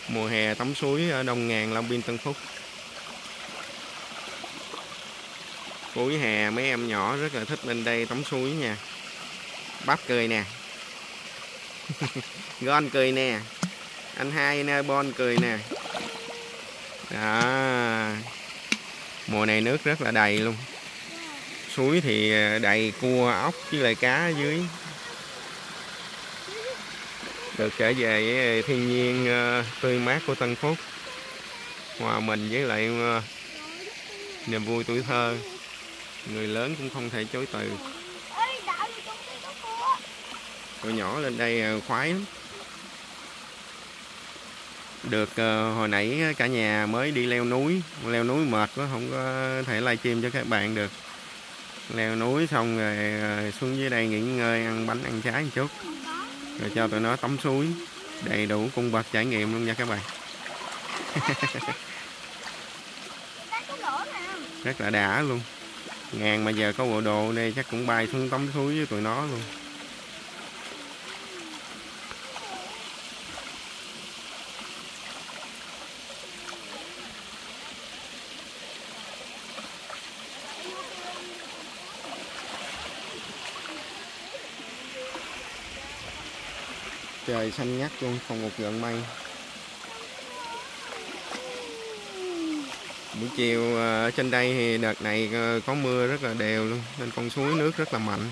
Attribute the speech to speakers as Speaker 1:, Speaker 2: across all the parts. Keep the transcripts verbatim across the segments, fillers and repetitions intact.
Speaker 1: Mùa hè tắm suối ở Đông Ngàn, Long Biên, Tân Phúc. Cuối hè mấy em nhỏ rất là thích lên đây tắm suối nha. Bắp cười nè. Gon cười nè. Anh hai nè, Bon cười nè. Đó. Mùa này nước rất là đầy luôn. Suối thì đầy cua, ốc với lại cá ở dưới. Được trở về với thiên nhiên tươi mát của Tân Phúc, hòa mình với lại niềm vui tuổi thơ. Người lớn cũng không thể chối từ. Tụi nhỏ lên đây khoái lắm. Được uh, hồi nãy cả nhà mới đi leo núi. Leo núi mệt quá, không có thể livestream cho các bạn được. Leo núi xong rồi xuống dưới đây nghỉ ngơi, ăn bánh ăn trái một chút, rồi cho tụi nó tắm suối. Đầy đủ cung bậc trải nghiệm luôn nha các bạn. Rất là đã luôn. Ngàn mà giờ có bộ đồ đây chắc cũng bay xuống tắm suối với tụi nó luôn. Trời xanh ngắt luôn, không một gợn mây. Buổi chiều ở trên đây thì đợt này có mưa rất là đều luôn, nên con suối nước rất là mạnh.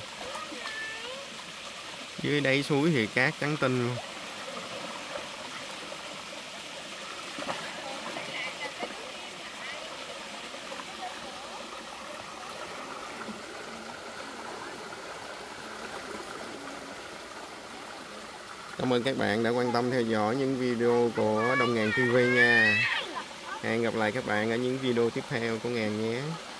Speaker 1: Dưới đáy suối thì cát trắng tinh luôn. Cảm ơn các bạn đã quan tâm theo dõi những video của Đông Ngàn ti vi nha. Hẹn gặp lại các bạn ở những video tiếp theo của Ngàn nhé.